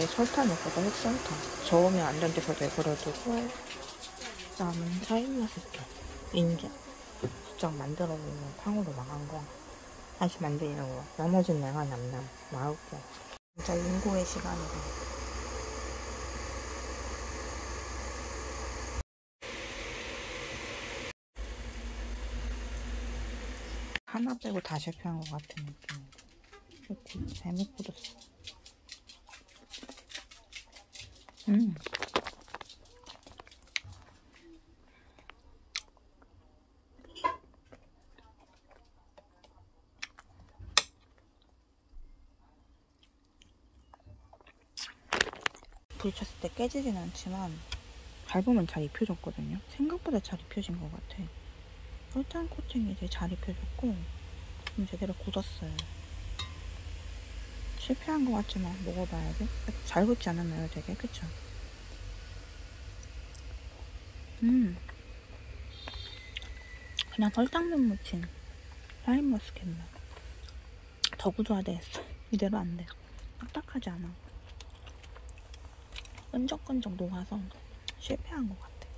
이게 설탕이거든, 흑설탕. 저으면 안전돼서 내버려두고 남은 샤인머스켓 인제 직접 만들어보는 탕으로 나간 거 다시 만들는 거. 나머진 내가 나올게. 진짜 인고의 시간이다. 하나 빼고 다 실패한 것 같은 느낌이야. 잘못 굳었어. 부딪혔을 때 깨지진 않지만 밟으면 잘 입혀졌거든요. 생각보다 잘 입혀진 것 같아. 설탕 코팅이 되게 잘 입혀졌고 좀 제대로 굳었어요. 실패한 것 같지만 먹어봐야지. 잘 굳지 않았나요 되게? 그쵸? 그냥 설탕만 묻힌 샤인머스켓 맛. 더 굳어야 되겠어. 이대로 안 돼. 딱딱하지 않아. 끈적끈적 녹아서 실패한 것 같아.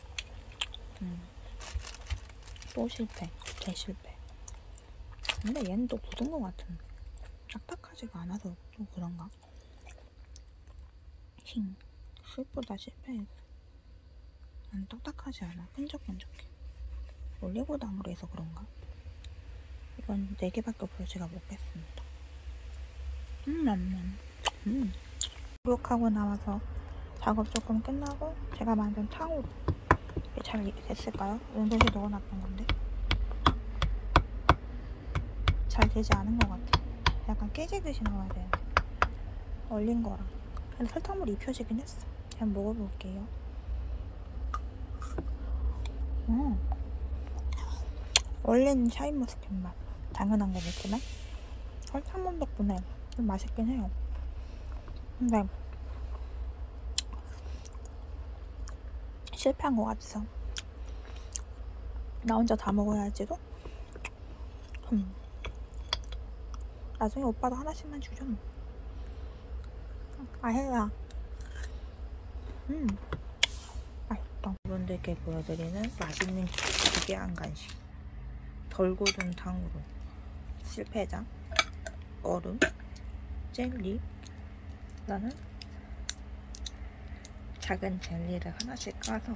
또 실패. 대실패. 근데 얘는 또 굳은 것 같은데. 딱딱하지가 않아서 또 그런가? 술보다 실패했어. 난 딱딱하지 않아. 끈적끈적해. 올리고당으로 해서 그런가? 이건 4개밖에 없어서 제가 먹겠습니다. 목욕하고 나와서 작업 조금 끝나고 제가 만든 탕후루. 이게 잘 됐을까요? 연도시 넣어놨던 건데 잘 되지 않은 것 같아. 약간 깨지듯이 넣어야 돼요. 얼린 거랑. 근데 설탕물이 입혀지긴 했어. 한번 먹어볼게요. 얼린 샤인머스켓 맛. 당연한 거겠지만 설탕물 덕분에 좀 맛있긴 해요. 근데 실패한 것 같아서 나 혼자 다 먹어야지도. 나중에 오빠도 하나씩만 주죠. 아해야. 맛있다. 여러분들께 보여드리는 맛있는 기괴한 간식. 덜 굳은 탕후루, 실패자, 얼음, 젤리. 나는 작은 젤리를 하나씩 까서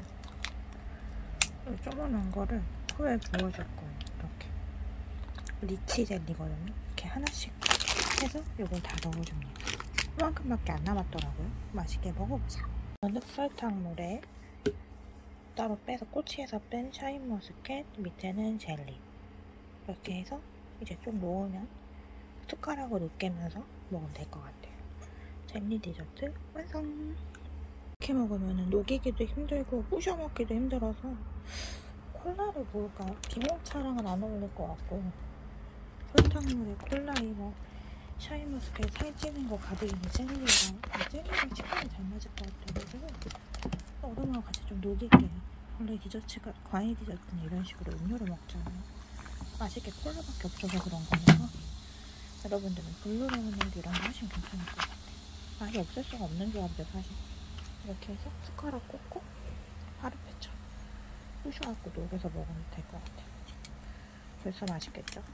조그만 거를 코에 부어줄 거예요. 이렇게 리치 젤리거든요. 이렇게 하나씩 해서 이걸 다 넣어줍니다. 이만큼밖에 안 남았더라고요. 맛있게 먹어보자. 흑설탕물에 따로 빼서 꼬치에서 뺀 샤인머스켓, 밑에는 젤리. 이렇게 해서 이제 좀 놓으면 숟가락으로 으깨면서 먹으면 될 것 같아요. 젤리 디저트 완성! 이렇게 먹으면 녹이기도 힘들고 부셔 먹기도 힘들어서 콜라를 먹을까요? 비몽차랑은 안 어울릴 것 같고 설탕물에 콜라 이거 샤인머스켓 살찌는 거 가득 있는 젤리랑 식감이 잘 맞을 것 같아가지고 얼음하고 같이 좀 녹일게요. 원래 디저트가 과일 디저트는 이런 식으로 음료를 먹잖아요. 맛있게 콜라밖에 없어서 그런 거니까 여러분들은 블루레몬드 이런 거 하시면 괜찮을 것 같아요. 맛이 없을 수가 없는 조합이죠 사실. 이렇게 해서 숟가락 꽂고 파르페처럼 부셔갖고 녹여서 먹으면 될 것 같아요. 벌써 맛있겠죠?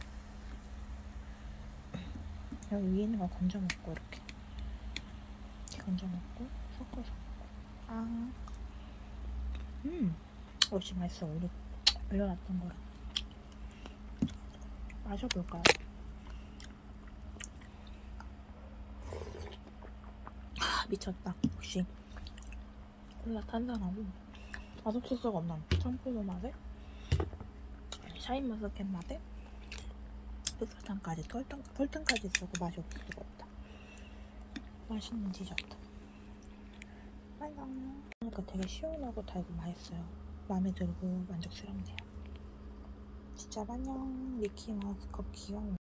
여기 위에 있는 거 건져 먹고 이렇게 건져 먹고 섞어서 먹고. 역시 맛있어. 올려놨던 거랑 마셔볼까요? 미쳤다. 역시 콜라 탄산하고 맛없을 수가 없나. 청포도 맛에 샤인머스켓 맛에 흑설탕까지 설탕까지 있어도 맛이 없을 수가 없다. 맛있는 디저트 완성. 그러니까 되게 시원하고 달고 맛있어요. 마음에 들고 만족스럽네요. 진짜 안녕. 미키마우스 컵 귀여워.